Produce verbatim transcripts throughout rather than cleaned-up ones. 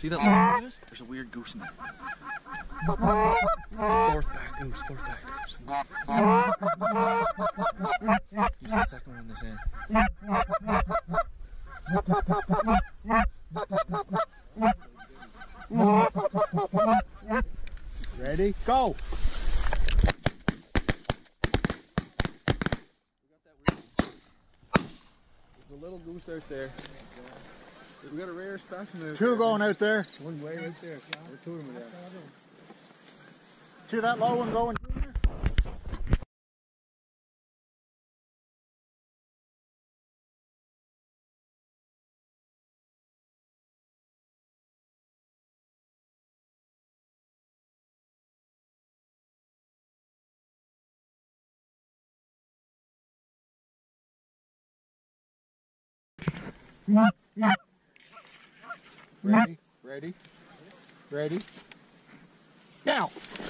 See that long goose? There's a weird goose in there. Fourth back goose, fourth back goose. He's the second one on this end. Ready? Go! There's a little goose out there. We got a rare specimen out Two there. going out there. One way out there. There's two of them there. See that low one going? Ready, ready, ready. Now!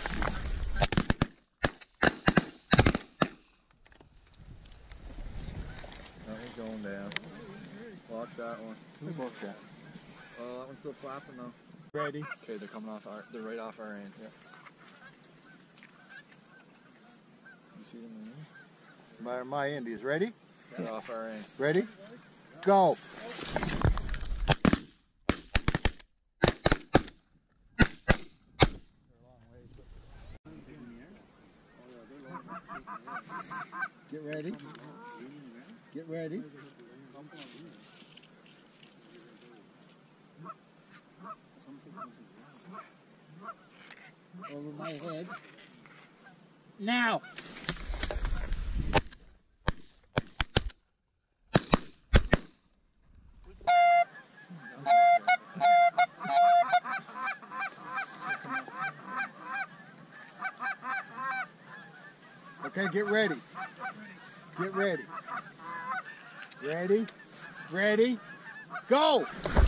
That one's going down. Watch that one. Who booked that? Oh, that one's still flapping though. Ready. Okay, they're coming off our, they're right off our end. Yeah. You see them in there? My, my Indies, ready? They're off our end. Ready? Go! Get ready. Get ready. Over my head. Now! Okay, get ready. Get ready. Ready? Ready? Go!